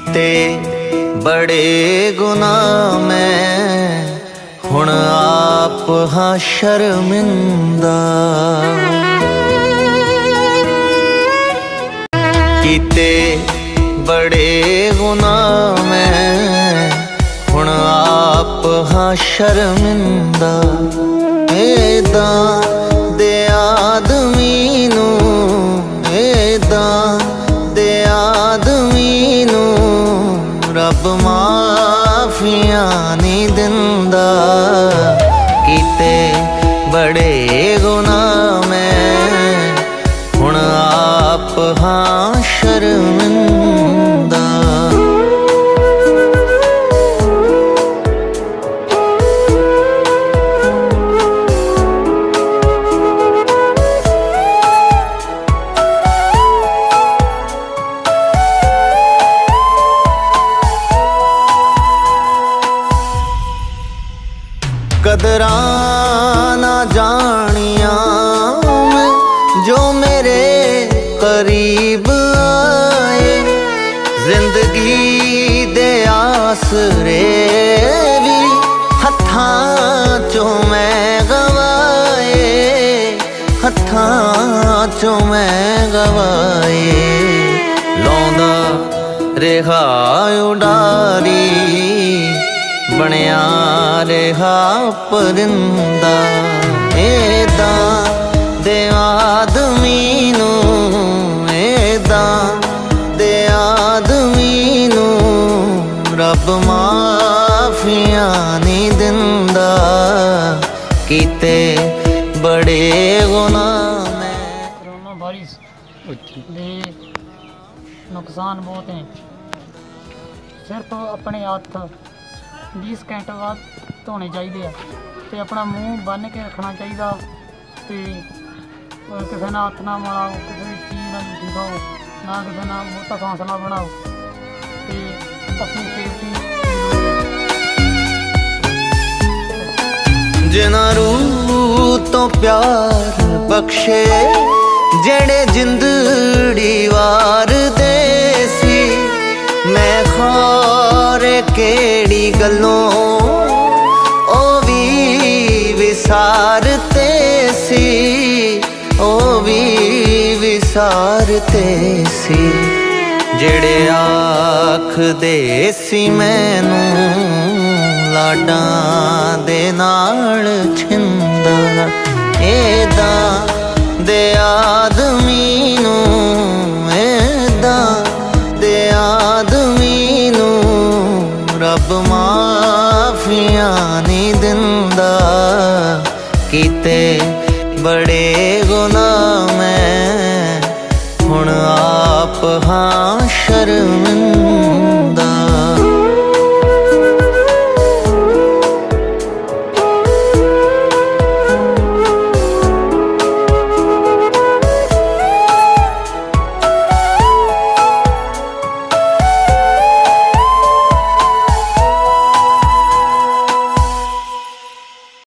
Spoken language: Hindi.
कीते बड़े गुनाह मैं हुण आप हाँ शर्मिंदा। कीते बड़े गुनाह मैं हुण आप हाँ शर्मिंदा। ऐदां दे आदमी नू, ऐदां दे आदमी नू रब माफियां नहीं दिंदा। कीते बड़े गुनाह मैं हुण आप हाँ शर्मिंदा। कदरां ना जानिया मैं जो मेरे करीब आए, जिंदगी दे आसरे भी हत्थां चों मैं गवाए, हत्थां चों मैं गवाए। लौंदा रेहा उडारी बनया रेहा परिंदा। ऐदां दे आदमी नू, ऐदां दे आदमी नू रब माफियां नहीं दिंदा। कीते बड़े गुनाह मैं। कोरोना वायरस दे नुकसान बहुत हैं। सिर्फ अपने हत्थ 20 सेकंड बाद धोने चाहिए ते अपना मूँह बन के रखना चाहिए ते किसी ना हत्थ ना मलाओ, किसी चीज़ ना जूठी खाओ, ना किसी ना बहुता फासला बनाओ ते अपनी सेफ्टी। जिन्हां रूह तो प्यार बख्शे जेड़े जिंदड़ी वार दे सी, मैं खारे केड़ी गल्लों ओ भी विसारते सी, ओ भी विसारते सी। जेड़े आख दे सी मैनू लाडां दे नाल छिंदा। ऐदां दे आदमी नू, ऐदां दे आदमी नू रब माफियां नहीं दिंदा। कीते बड़े गुनाह मैं हुण आप हाँ शर्मिंदा।